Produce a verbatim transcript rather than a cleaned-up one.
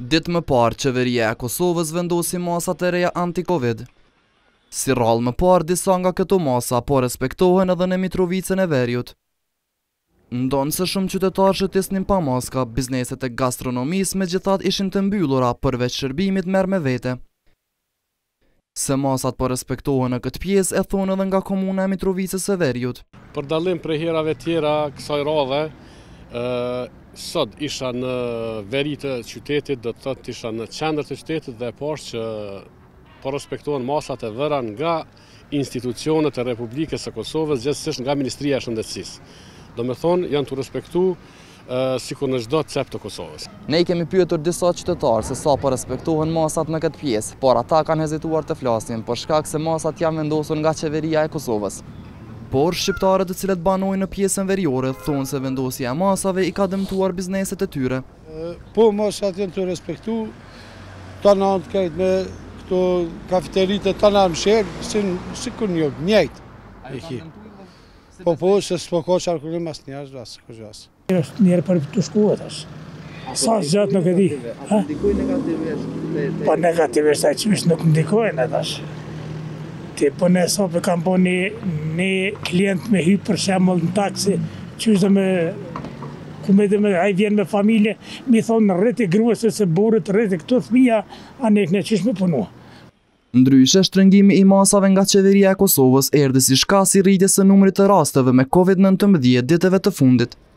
Ditë më parë, qeveria e Kosovës vendosi masat e reja anti-Covid. Si rrallë më parë, disa nga këto masa po respektohen edhe në Mitrovicën e Veriut. Ndonë se shumë qytetarë shëtisnin pa maska, bizneset e gastronomisë me gjithat ishin të mbyllura, përveç shërbimit merr me vete. Se masat po respektohen në këtë pjesë e thonë edhe nga komuna e Mitrovicës së Veriut. Për dallim prej herave tjera kësaj radhe, sot isha në veri të qytetit, do të thotë isha në qendër të qytetit dhe e pash që po respektohen masat e vëra nga institucionet e Republikës së Kosovës, gjithsesi nga Ministria e Shëndetësisë. Do me thonë, janë të respektu uh, sikur në çdo cep të Kosovës. Ne i kemi pyetur disa qytetarë se sa po respektohen masat në këtë pjesë, por ata kanë hezituar të flasin për shkak se masat janë vendosur nga qeveria e Kosovës. Por shqiptarët të cilët banojnë në pjesën veriore thonë se vendosja e masave i ka dëmtuar bizneset e tyre. Po masat janë të respektu, ta në antë kajtë me këto kafeteritë të në msherë, si, si kur një njëjtë. Po po, se s'po ka qarkullim as njerëz, as kërgjas. Është njerë për të shkuat është. Sa gjatë nuk e di. Ndikoj negativisht? Po negativisht a qëmish nuk ndikojnë edhe është. Ti po në sope kam po një, një klient me hypë për shembull në taksi, qysh dhe me, ku me dhe me, a i vjen me familje, mi thonë rriti gruës se burët, rriti këtu fëmija, a ne këne qysh me punua. Ndryshe, shtrëngimi i masave nga qeveria e Kosovës erdhi si shkak i rritjes së numrit të rasteve me Covid nëntëmbëdhjetë ditëve të fundit.